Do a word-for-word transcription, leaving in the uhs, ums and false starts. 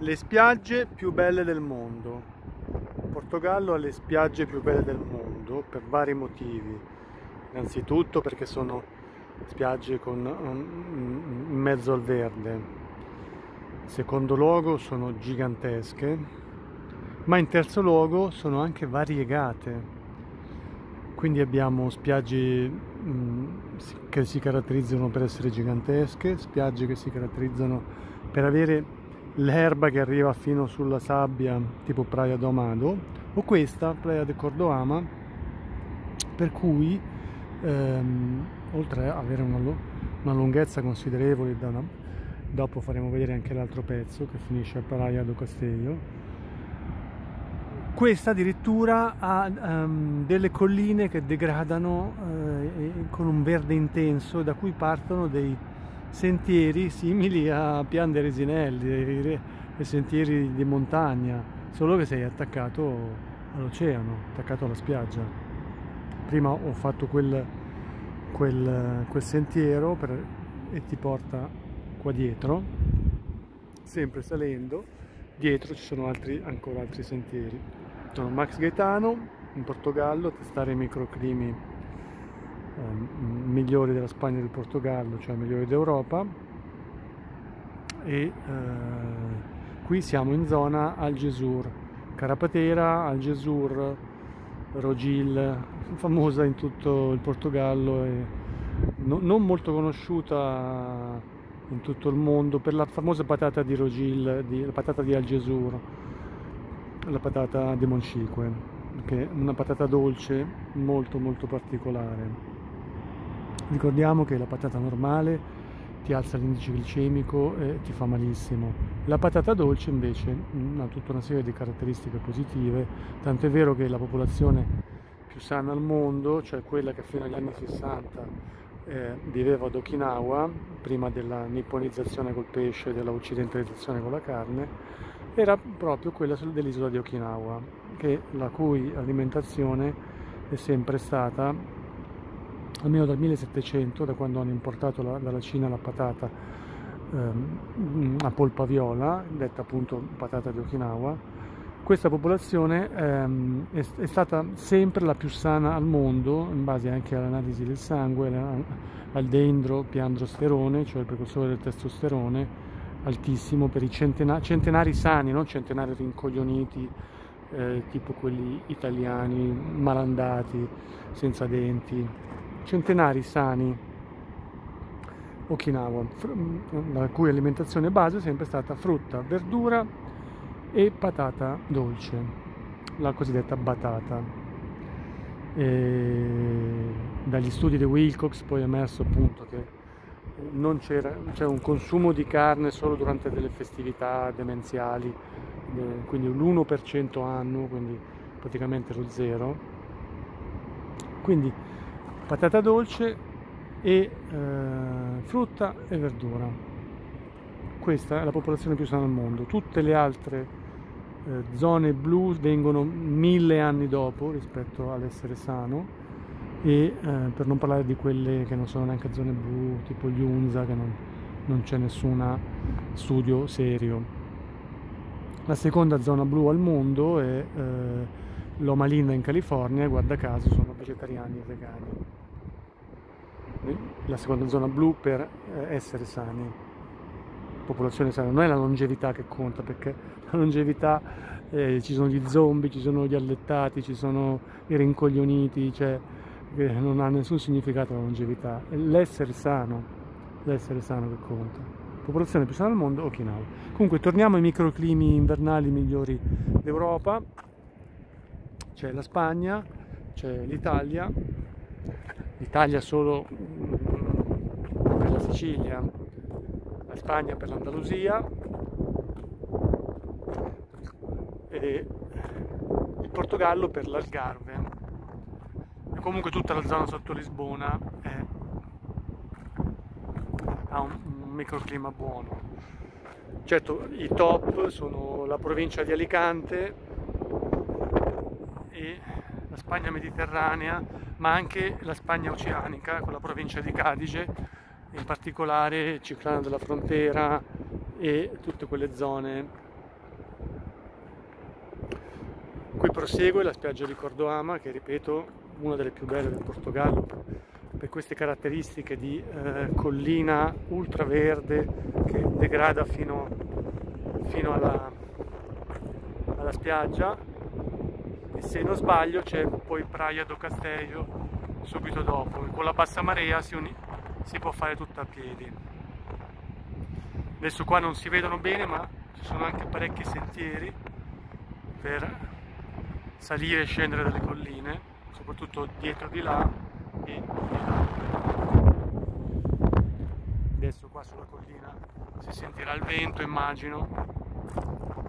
Le spiagge più belle del mondo. Il Portogallo ha le spiagge più belle del mondo per vari motivi. Innanzitutto perché sono spiagge con, in mezzo al verde. In secondo luogo sono gigantesche, ma in terzo luogo sono anche variegate. Quindi abbiamo spiagge mh, che si caratterizzano per essere gigantesche, spiagge che si caratterizzano per avere l'erba che arriva fino sulla sabbia, tipo Praia do Amado, o questa, Praia de Cordoama, per cui ehm, oltre ad avere una, una lunghezza considerevole, da una, dopo faremo vedere anche l'altro pezzo che finisce a Praia do Castello, questa addirittura ha um, delle colline che degradano eh, con un verde intenso, da cui partono dei sentieri simili a Pian de Resinelli, dei, dei sentieri di montagna, solo che sei attaccato all'oceano, attaccato alla spiaggia. Prima ho fatto quel, quel, quel sentiero per, e ti porta qua dietro, sempre salendo, dietro ci sono altri, ancora altri sentieri. Sono Max Gaetano, in Portogallo, a testare i microclimi Eh, migliori della Spagna e del Portogallo, cioè migliori d'Europa, e eh, qui siamo in zona Algesur, Carapatera, Algesur, Rogil, famosa in tutto il Portogallo e no, non molto conosciuta in tutto il mondo per la famosa patata di Rogil, di, la patata di Algesur, la patata di Monchique, che è una patata dolce molto molto particolare. Ricordiamo che la patata normale ti alza l'indice glicemico e ti fa malissimo. La patata dolce invece ha tutta una serie di caratteristiche positive, tanto è vero che la popolazione più sana al mondo, cioè quella che fino agli anni sessanta eh, viveva ad Okinawa, prima della nipponizzazione col pesce e della occidentalizzazione con la carne, era proprio quella dell'isola di Okinawa, che, la cui alimentazione è sempre stata, almeno dal millesettecento, da quando hanno importato la, dalla Cina la patata ehm, a polpa viola, detta appunto patata di Okinawa, questa popolazione ehm, è, è stata sempre la più sana al mondo, in base anche all'analisi del sangue, al dendropiandrosterone, cioè il precursore del testosterone, altissimo per i centenari, centenari sani, non centenari rincoglioniti, eh, tipo quelli italiani, malandati, senza denti. Centenari sani Okinawa, la cui alimentazione base è sempre stata frutta, verdura e patata dolce, la cosiddetta batata. E dagli studi di Wilcox poi è emerso appunto che non c'era, c'è un consumo di carne solo durante delle festività demenziali, quindi l'uno per cento annuo, quindi praticamente lo zero. Quindi patata dolce e eh, frutta e verdura. Questa è la popolazione più sana al mondo. Tutte le altre eh, zone blu vengono mille anni dopo rispetto all'essere sano, e eh, per non parlare di quelle che non sono neanche zone blu, tipo gli U N Z A, che non, non c'è nessun studio serio. La seconda zona blu al mondo è eh, Loma Linda in California, e guarda caso sono vegetariani e vegani. La seconda zona blu per essere sani, popolazione sana. Non è la longevità che conta, perché la longevità eh, ci sono gli zombie, ci sono gli allettati, ci sono i rincoglioniti, cioè che non ha nessun significato la longevità, è l'essere sano, l'essere sano che conta. Popolazione più sana al mondo, Okinawa. Comunque torniamo ai microclimi invernali migliori d'Europa. C'è la Spagna, c'è l'Italia, l'Italia solo per la Sicilia, la Spagna per l'Andalusia e il Portogallo per l'Algarve. E comunque tutta la zona sotto Lisbona è, ha un, un microclima buono. Certo, i top sono la provincia di Alicante e la Spagna mediterranea, ma anche la Spagna oceanica, con la provincia di Cadice, in particolare Ciclana della Frontera e tutte quelle zone Qui prosegue la spiaggia di Cordoama, che ripeto, una delle più belle del Portogallo, per queste caratteristiche di eh, collina ultraverde che degrada fino, fino alla, alla spiaggia, e se non sbaglio c'è poi Praia do Castello subito dopo. Con la bassa marea si, si può fare tutta a piedi. Adesso qua non si vedono bene, ma ci sono anche parecchi sentieri per salire e scendere dalle colline, soprattutto dietro di là e di là. Adesso qua sulla collina si sentirà il vento, immagino.